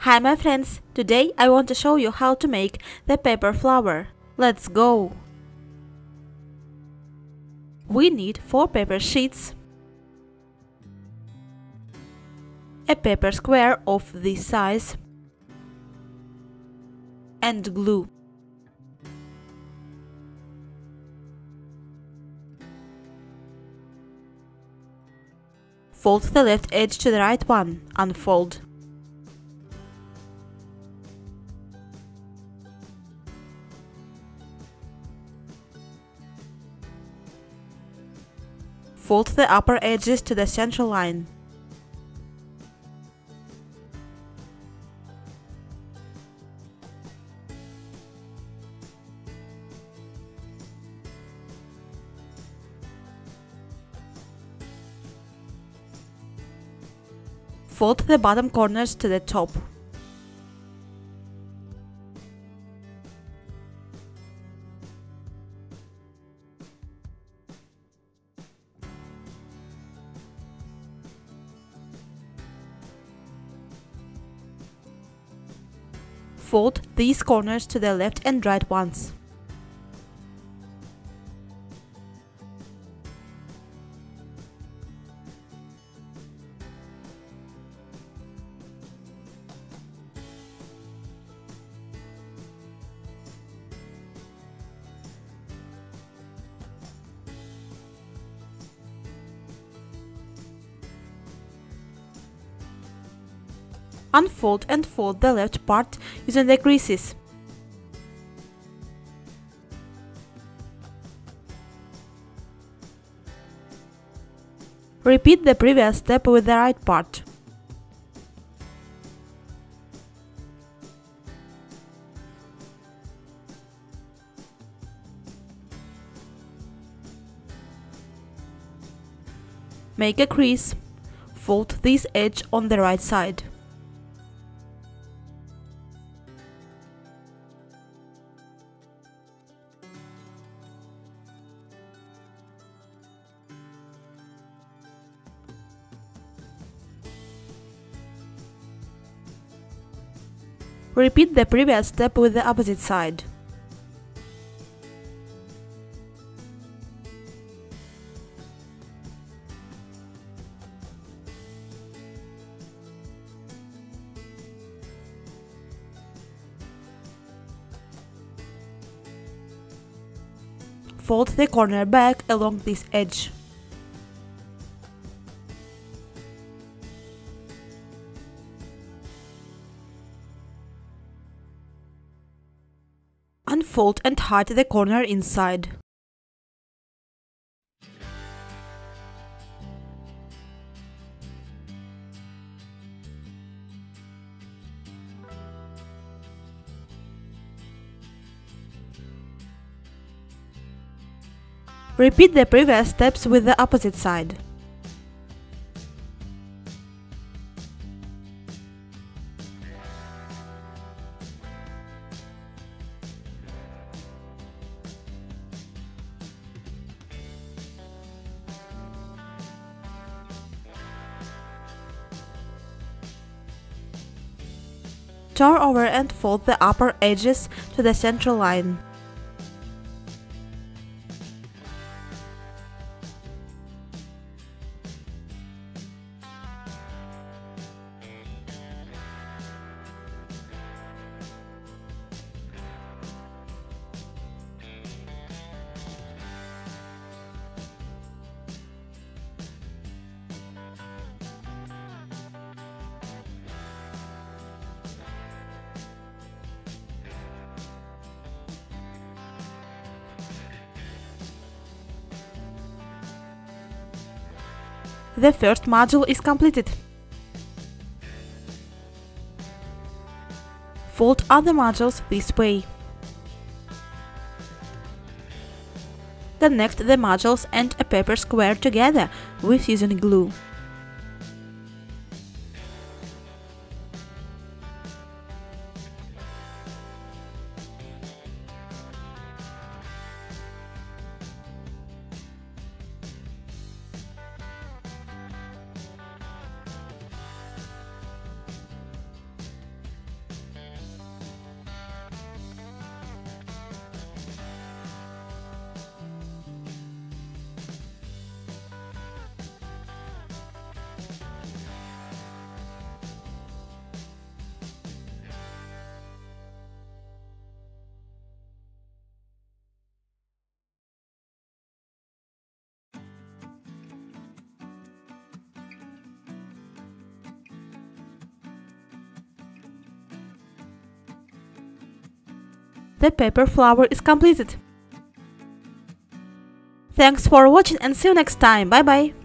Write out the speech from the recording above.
Hi my friends, today I want to show you how to make the paper flower. Let's go! We need 4 paper sheets, a paper square of this size, and glue. Fold the left edge to the right one, unfold. Fold the upper edges to the center line. Fold the bottom corners to the top. Fold these corners to the left and right ones. Unfold and fold the left part using the creases. Repeat the previous step with the right part. Make a crease. Fold this edge on the right side. Repeat the previous step with the opposite side. Fold the corner back along this edge. Unfold and hide the corner inside. Repeat the previous steps with the opposite side. Turn over and fold the upper edges to the center line. The first module is completed. Fold other modules this way. Connect the modules and a paper square together with using glue. the paper flower is completed. Thanks for watching and see you next time. Bye bye.